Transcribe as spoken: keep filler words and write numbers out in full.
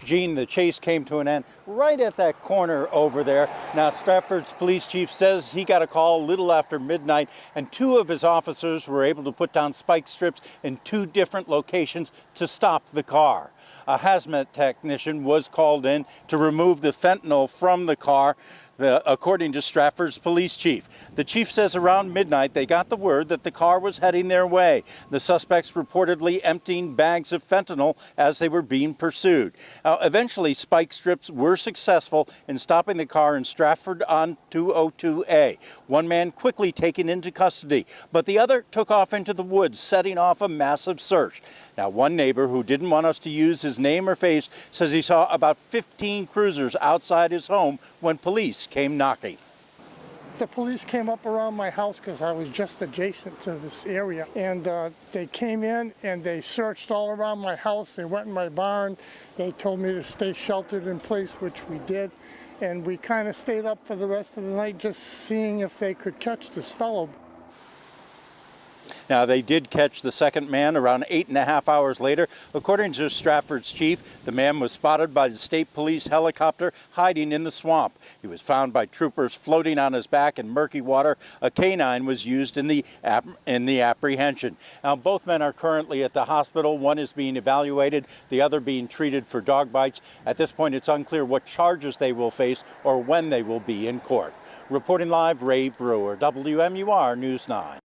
Gene, the chase came to an end right at that corner over there. Now, Strafford's police chief says he got a call a little after midnight, and two of his officers were able to put down spike strips in two different locations to stop the car. A hazmat technician was called in to remove the fentanyl from the car, the, according to Strafford's police chief. The chief says around midnight they got the word that the car was heading their way. The suspects reportedly emptying bags of fentanyl as they were being pursued. Now, eventually, spike strips were successful in stopping the car in Strafford on two oh two A. One man quickly taken into custody, but the other took off into the woods, setting off a massive search. Now, one neighbor who didn't want us to use his name or face says he saw about fifteen cruisers outside his home when police came knocking. The police came up around my house because I was just adjacent to this area, and uh, they came in and they searched all around my house. They went in my barn. They told me to stay sheltered in place, which we did, and we kind of stayed up for the rest of the night just seeing if they could catch this fellow. Now, they did catch the second man around eight and a half hours later. According to Strafford's chief, the man was spotted by the state police helicopter hiding in the swamp. He was found by troopers floating on his back in murky water. A canine was used in the ap in the apprehension. Now, both men are currently at the hospital. One is being evaluated, the other being treated for dog bites. At this point, it's unclear what charges they will face or when they will be in court. Reporting live, Ray Brewer, W M U R News nine.